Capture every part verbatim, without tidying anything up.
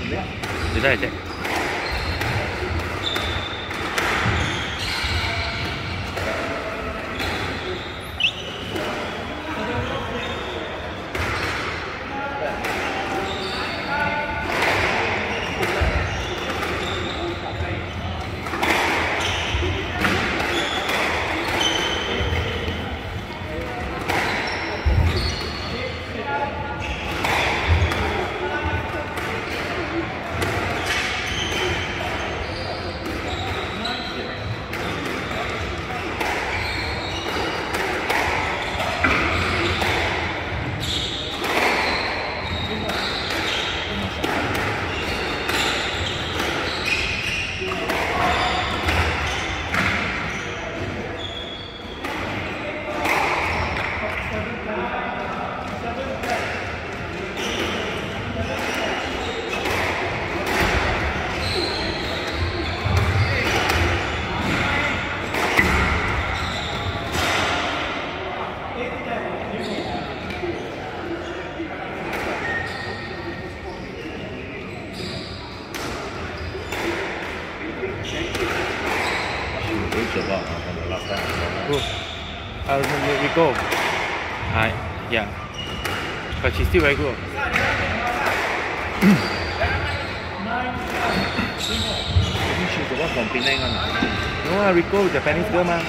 Kita cek. Good. Uh, we go. Uh, yeah. But she's still very good. I think she's the one from Penang. No, uh, Rico, Japanese girl, ma.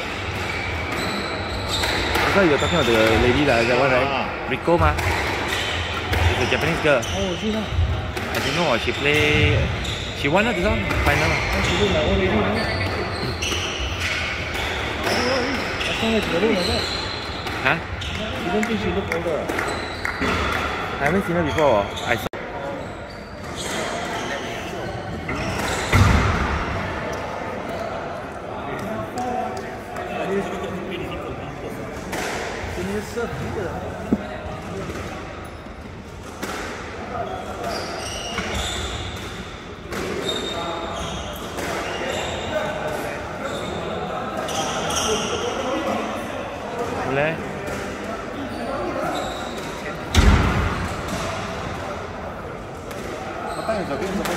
That's why you're talking about the lady, like, that one, right? Rico, ma. She's a Japanese girl. Oh, is she not? I don't know. She play. She won this one final. Oh, she look like old lady, right? As long as she look like that. Huh? You don't think she look older? I haven't seen her before. I saw. Boleh? Apa yang tapi apa?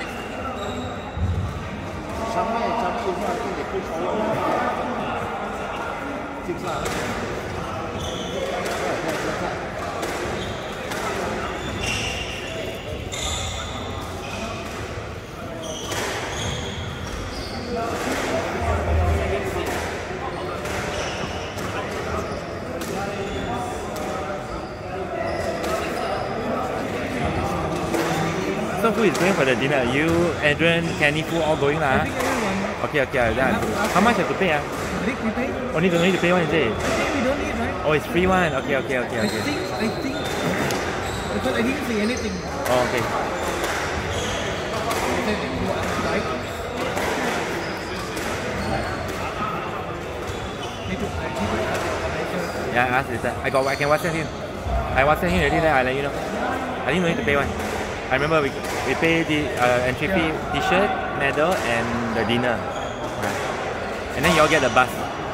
Sampai campur satu dekat saya. Siksa. So who is going for the dinner? You, Adrian, Kenny, Fu all going lah? I think everyone. Okay, okay, then. How much have to pay? Ah? Rick, we pay? Only don't need to pay one, is it? I think we don't need, right? Oh, it's free one. Okay, okay, okay, I okay. think, I think, because I didn't see anything. Oh, okay. I said you are right. Need to, I need to ask the Yeah, ask later. I got. I can WhatsApp him. I WhatsApp him already. Then I let you know. I didn't need to pay one. I remember we we pay the uh, entry fee, T-shirt, medal, and the dinner. Right. And then you all get the bus.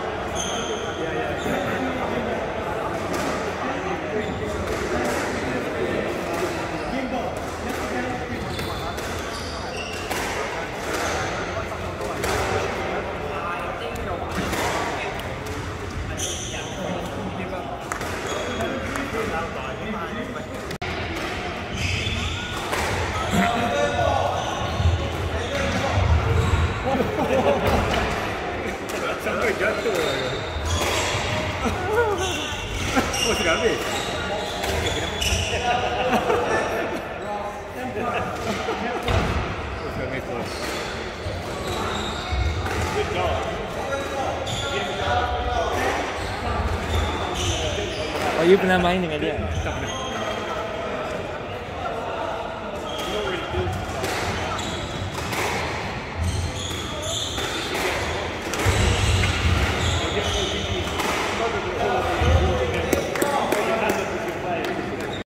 Sampai jatuh. Oh, sudah habis. Oh, you pernah main dengan dia? Tak pernah.